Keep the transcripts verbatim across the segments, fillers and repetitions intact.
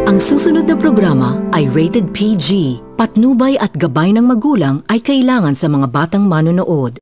Ang susunod na programa ay rated P G. Patnubay at gabay ng magulang ay kailangan sa mga batang manonood.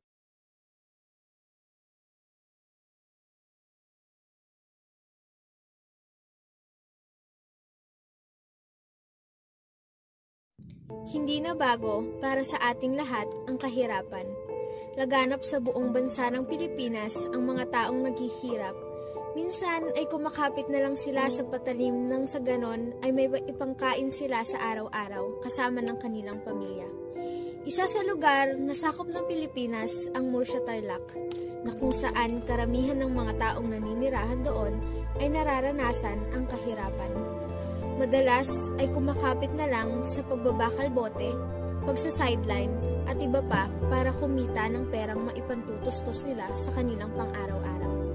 Hindi na bago para sa ating lahat ang kahirapan. Laganap sa buong bansa ng Pilipinas ang mga taong naghihirap. Minsan ay kumakapit na lang sila sa patalim nang sa ganon ay may ipangkain sila sa araw-araw kasama ng kanilang pamilya. Isa sa lugar na sakop ng Pilipinas ang Murcia, Tarlac, na kung saan karamihan ng mga taong naninirahan doon ay nararanasan ang kahirapan. Madalas ay kumakapit na lang sa pagbabakal bote, pagsa-sideline at iba pa para kumita ng perang maipantutustos nila sa kanilang pang-araw-araw.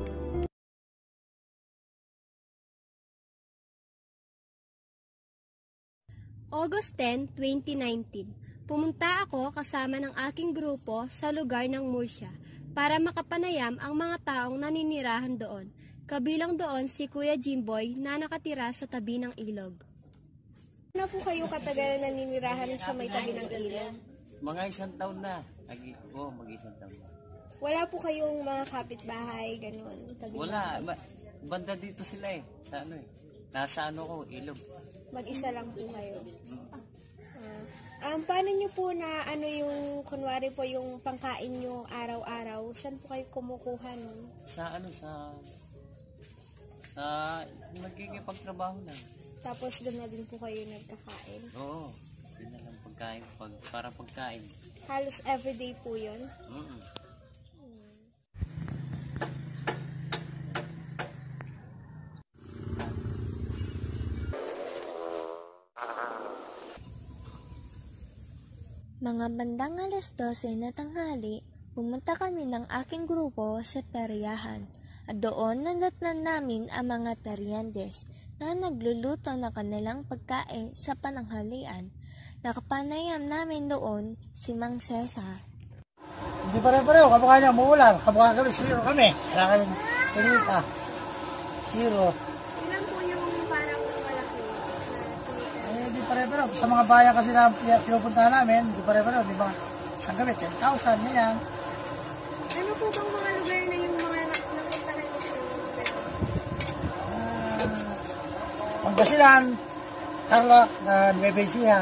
August tenth, twenty nineteen, pumunta ako kasama ng aking grupo sa lugar ng Murcia para makapanayam ang mga taong naninirahan doon. Kabilang doon si Kuya Jimboy na nakatira sa tabi ng ilog. Ano po kayo katagal na naninirahan sa may tabi ng ilog? Mga isang taon na. Oo, oh, mag-isang taon na. Wala po kayong mga kapitbahay, ganun? Tabi Wala. Ba banda dito sila eh. Sa ano eh. Nasa ano ko, ilog. Mag-isa lang po kayo. Uh, um, paano nyo po na ano yung, kunwari po yung pangkain nyo araw-araw, saan po kayo kumukuha nun? Sa ano, sa, sa, nagkikipagtrabaho na. Tapos doon na din po kayo nagkakain? Oo, yun na lang pagkain, pag, para pagkain. Halos everyday po yun? Mm-mm. Mga bandang alas dose na tanghali, pumunta kami ng aking grupo sa peryahan at doon nadatnan namin ang mga teryandes na nagluluto ng kanilang pagkain sa pananghalian. Nakapanayam namin doon si Mang Cesar. Hindi pare-pareho, kamukha niya umuulan, kamukha kami, zero kami. Kaya kami, pinita, zero. Ilan po yung parang malaki? Eh, di pare-pareho. Sa mga bayan kasi na pinupuntahan namin, di pare-pareho. Di ba, isang gabi, ten thousand, yan. Ano po bang mga lugar na yung mga nakita na yung Uh, Pangasinan, Tarlac, uh, Nueva Ecija.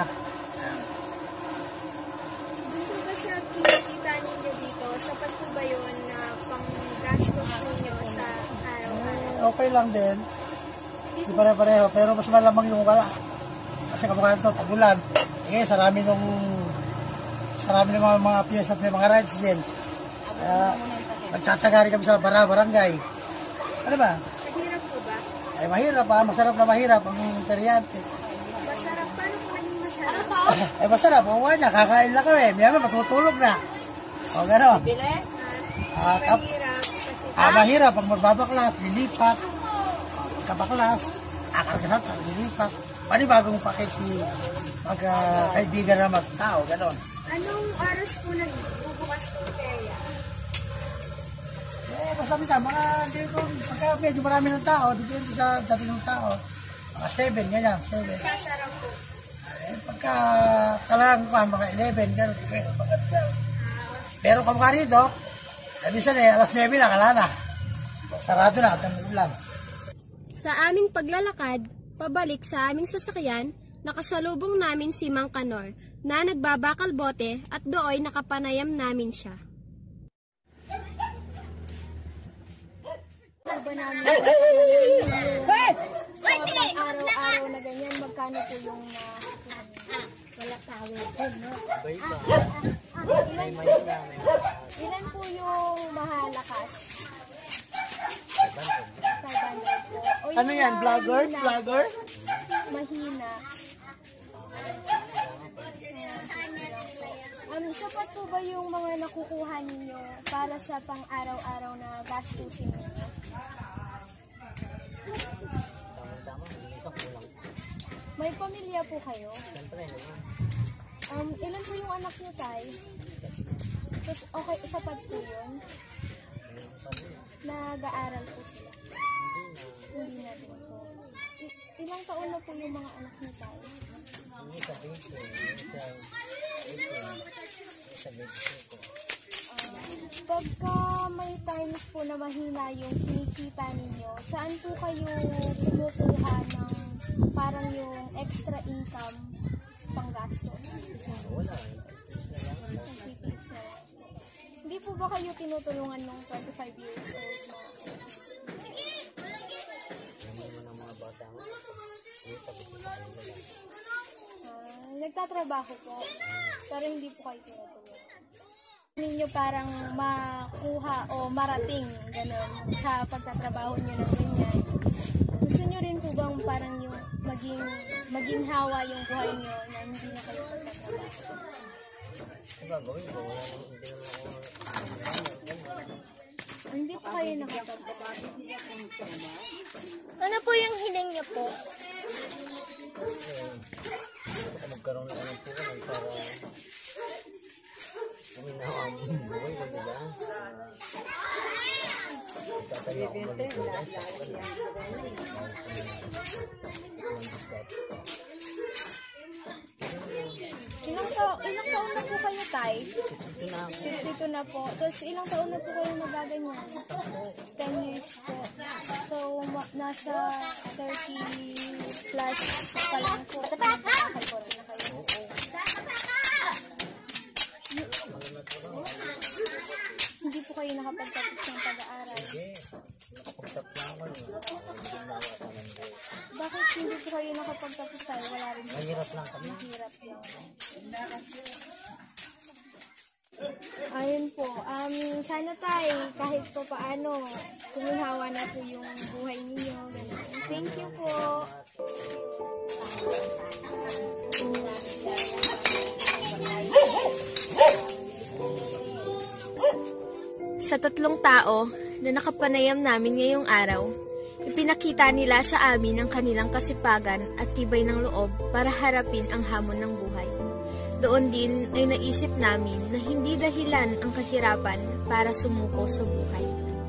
Doon po ba sa kinikita ninyo dito, sapat po ba yun na pang-gastos ninyo sa araw-araw? Eh, okay lang din. Di pare-pareho, pero mas malamang yung wala. Kasi kamukha ito, tagulan. Eh, sarami nung sarami ng mga, mga piyesa at may mga rides din. Kaya, nagtatagari kami sa bara, barangay. Ano ba? Mahirap po ba? Ay, mahirap ha. Masarap na mahirap ang teryante. Masarap. Paano po naging masarap? Ay, masarap. Oo nga, kakain lang kami. Miyama, matutulog na. O, gano'n. Ah, kap Mahirap kasi ah, mahirap. Pag magbabaklas, lilipat. Kabaklas, akargasat, lilipat. Pwede bagong pakiti mag-kaibigan uh, na mag-tao, gano'n. anong oras po nagbubukas ng perya? Eh, basta bisa, mga, hindi ko, pagka medyo marami ng tao, depende sa dating ng tao. Mga seven, ganyan, seven. Sasarap po. Eh, pagka talagang pa, mga eleven, gano'n, depende. Pero kamukha rito, eh, bisa eh, alas nine na, kala na. Sarado na, at ang ulan. Sa aming paglalakad, pabalik sa aming sasakyan, nakasalubong namin si Mang Kanor na nagbabakal bote at dooy nakapanayam namin siya. Ba namin araw-araw na ganyan, magkano po yung uh, wala tawid? Ilan po yung mahalakas? Ano yan, vlogger? Vlogger? Mahina. Um, sapat po ba yung mga nakukuha ninyo para sa pang-araw-araw na gastusin ninyo? May pamilya po kayo? Um, ilan po yung anak niyo, Tay? Okay, sapat po yun? Nag-aaral po sila? Hindi na din po. I ilang Ilang taon na po yung mga anak niyo tayo? Hindi sa bito. Sa bito. Pagka may times po na mahina yung kinikita ninyo, saan po kayo kumukuha ng parang yung extra income panggastos? Wala. Nagtitiis na lang. Hindi po ba kayo tinutulungan ng twenty-five years old na? Naman naman ang mga bata mo. Hindi sa bito sa kanila. Uh, nagtatrabaho po, pero hindi po kayo tinutulungan. Ninyo parang makuha o marating gano'n sa pagtatrabaho nyo ng ganyan. Gusto nyo rin po bang parang yung maging maginhawa yung buhay nyo na hindi na kayo pagtatrabaho? Diba, gawin ko. Wala naman, hindi naman ako. Hindi po kayo nakapagtatrabaho. Ano po yung hiling niyo po? Eh, magkaroon na ng puwan para uminaw ang buhay ko, diba? Tatayo ako mag-puwan. Ilang, ta ilang taon na po kayo, Tay? Ito na ako. fifty-two na po. Tapos ilang taon na po kayo nagaganyan? ten years po. So, nasa thirty plus pa lang po. Nakakay po rin na kayo. Hindi po kayo nakapagtapos ng pag-aaral. Hindi. Nakapagtap na ako. Bakit hindi po kayo nakapagtapos tayo? Wala rin po. Mahirap lang kami. Mahirap lang. Ayun po. Um, sana tayo kahit po paano kuminhawa na po yung buhay ninyo. Thank you po. Sa tatlong tao na nakapanayam namin ngayong araw, ipinakita nila sa amin ang kanilang kasipagan at tibay ng loob para harapin ang hamon ng buhay. Doon din ay naisip namin na hindi dahilan ang kahirapan para sumuko sa buhay.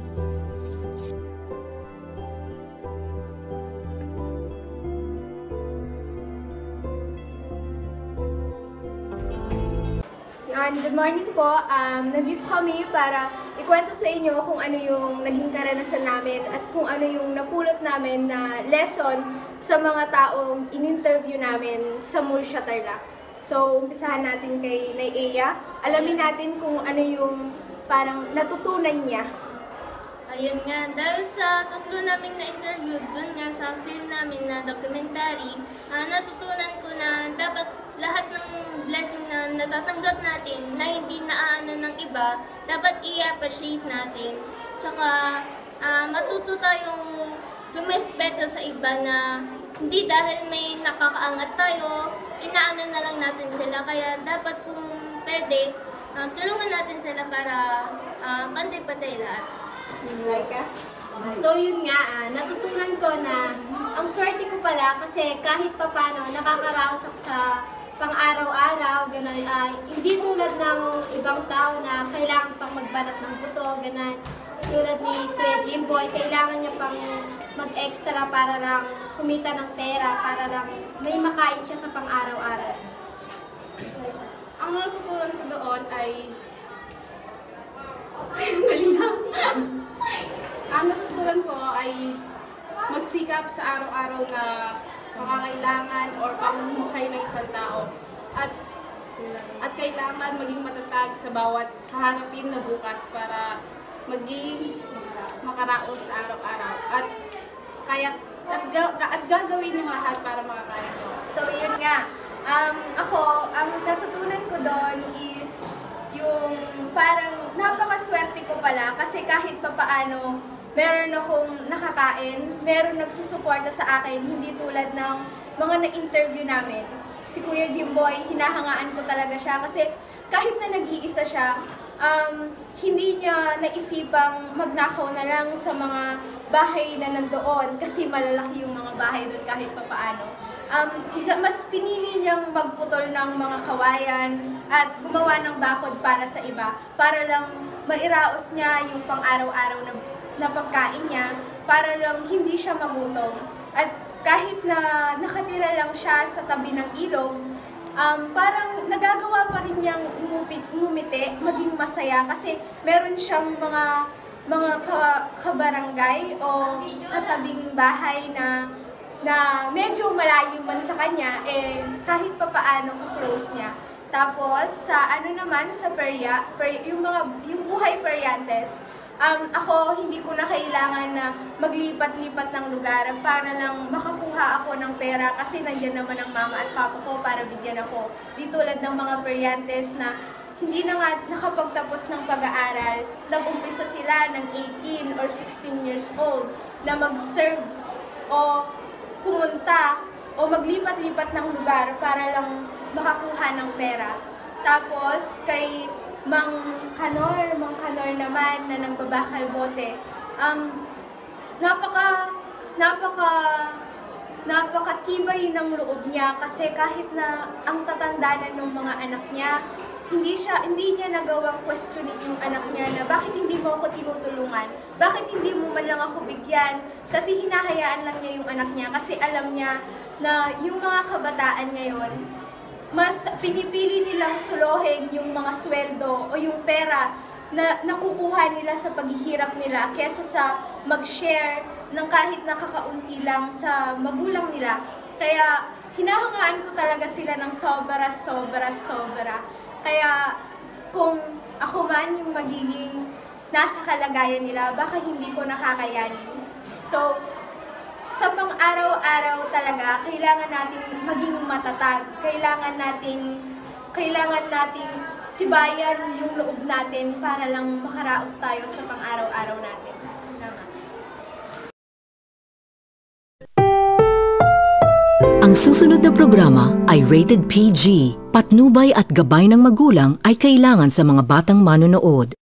Yan, good morning po. Um, nandito kami para ikwento sa inyo kung ano yung naging karanasan namin at kung ano yung napulot namin na lesson sa mga taong in-interview namin sa Murcia, Tarlac. So, umpisahan natin kay Ellaisa. Alamin natin kung ano yung parang natutunan niya. Ayun nga, dahil sa tatlo naming na-interview, dun nga sa film namin na documentary, uh, natutunan ko na dapat lahat ng blessing na natatanggap natin na hindi naaanan ng iba, dapat i-appreciate natin. Tsaka uh, matuto tayong lumispeto sa iba na hindi dahil may nakakaangat tayo, inaanan na lang natin sila. Kaya dapat kung pwede, uh, tulungan natin sila para uh, pantay-pantay lahat. Lyca? So yun nga, ah, natutunan ko na ang swerte ko pala kasi kahit papano nakakaraos ako sa pang-araw-araw, gano'n. Uh, hindi tulad ng ibang tao na kailangan pang magbanat ng buto, gano'n. Tulad ni Kuya Jimboy, kailangan niya pang mag-extra para lang kumita ng pera, para lang may makain siya sa pang-araw-araw. Ang natutunan ko doon ay dali lang. Ang natutunan ko ay magsikap sa araw-araw na pangangailangan or pamumuhay ng isang tao. At at kailangan maging matatag sa bawat haharapin na bukas para maging makaraos sa araw-araw. At kaya at, ga, at gagawin yung lahat para makakaya ko. So, yun nga. Um, ako, ang natutunan ko doon is yung parang napakaswerte ko pala kasi kahit papaano meron akong nakakain, meron nagsusuporta sa akin, hindi tulad ng mga na-interview namin. Si Kuya Jimboy, hinahangaan ko talaga siya kasi kahit na nag-iisa siya, um, hindi niya naisipang magnakaw na lang sa mga bahay na nandoon kasi malalaki yung mga bahay doon kahit papaano. Um, mas pinili niyang magputol ng mga kawayan at gumawa ng bakod para sa iba para lang mairaos niya yung pang-araw-araw na, na pagkain niya para lang hindi siya magutom. At kahit na nakatira lang siya sa tabi ng ilog, um, parang nagagawa pa rin niyang umupit, umumiti, maging masaya kasi meron siyang mga mga ka, kabarangay o katabing bahay na na medyo malayo man sa kanya, eh kahit pa paano close niya. Tapos sa ano naman sa perya, per, yung mga yung buhay peryantes, um, ako hindi ko na kailangan na maglipat-lipat ng lugar para lang makakuha ako ng pera kasi nandiyan naman ang mama at papa ko para bigyan ako. Di tulad ng mga peryantes na hindi na nga nakapagtapos ng pag-aaral, nag-umpisa sila ng eighteen or sixteen years old na mag-serve o pumunta o maglipat-lipat ng lugar para lang makakuha ng pera. Tapos kay Mang Kanor, Mang Kanor naman na nagbabakal bote, um, napaka, napaka, napakatibay ng loob niya kasi kahit na ang tatandanan ng mga anak niya, hindi siya hindi niya nagawang questioning yung anak niya na bakit hindi mo ako tinutulungan? Bakit hindi mo man lang ako bigyan? Kasi hinahayaan lang niya yung anak niya kasi alam niya na yung mga kabataan ngayon, mas pinipili nilang suluhin yung mga sweldo o yung pera na nakukuha nila sa paghihirap nila kesa sa mag-share ng kahit nakakaunti lang sa magulang nila. Kaya hinahangaan ko talaga sila ng sobra, sobra, sobra. Kaya kung ako man yung magiging nasa kalagayan nila, baka hindi ko nakakayanin. So, sa pang-araw-araw talaga, kailangan nating maging matatag. Kailangan nating, kailangan nating tibayan yung loob natin para lang makaraos tayo sa pang-araw-araw natin. Tama. Ang susunod na programa ay rated P G. Patnubay at gabay ng magulang ay kailangan sa mga batang manonood.